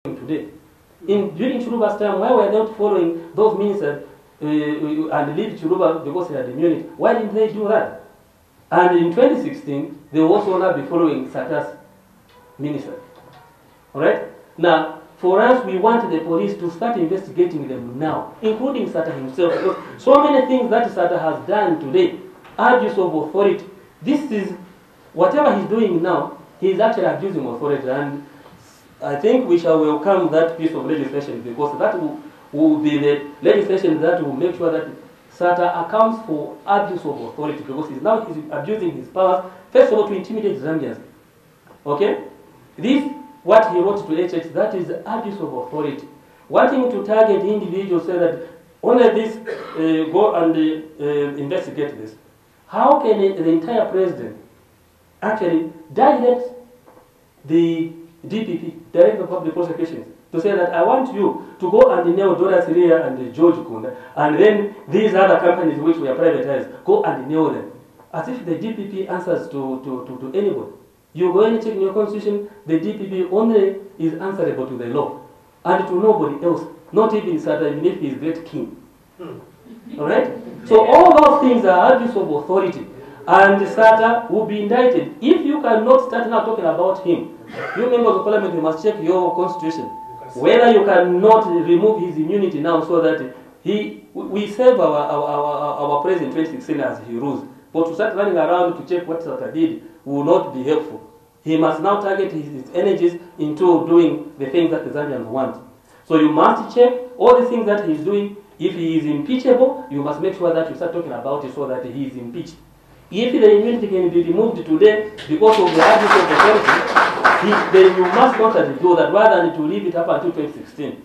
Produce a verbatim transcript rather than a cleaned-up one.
today. In, during Chiluba's time, why were they not following those ministers uh, and leave Chiluba because he had immunity? Why didn't they do that? And in twenty sixteen, they will also not be following Sata's minister. Alright? Now, for us, we want the police to start investigating them now, including Sata himself, because so many things that Sata has done today, abuse of authority. This is, whatever he's doing now, he's actually abusing authority, and I think we shall welcome that piece of legislation, because that will, will be the legislation that will make sure that Sata accounts for abuse of authority, because he's now he's abusing his powers, first of all, to intimidate Zambians. Okay? This, what he wrote to H H, that is abuse of authority. Wanting to target individuals, say that only this, uh, go and uh, uh, investigate this. How can the entire president actually direct the D P P, Director of Public Prosecutions, to say that I want you to go and nail Dora Syria and George Kunda, and then these other companies which were privatized, go and nail them. As if the D P P answers to, to, to, to anybody. You go and check in your constitution, the D P P only is answerable to the law, and to nobody else, not even Sata, even if he is great king. Hmm. Alright? So all those things are abuse of authority, and Sata will be indicted. If you cannot start now talking about him, you members of parliament, you must check your constitution, whether you cannot remove his immunity now, so that he, we save our, our, our, our president twenty sixteen as he rules. But to start running around to check what Sata did will not be helpful. He must now target his, his energies into doing the things that the Zambians want. So you must check all the things that he's doing. If he is impeachable, you must make sure that you start talking about it so that he is impeached. If the immunity can be removed today because of the abuse of authority, then you must not do that rather than to leave it up until twenty sixteen.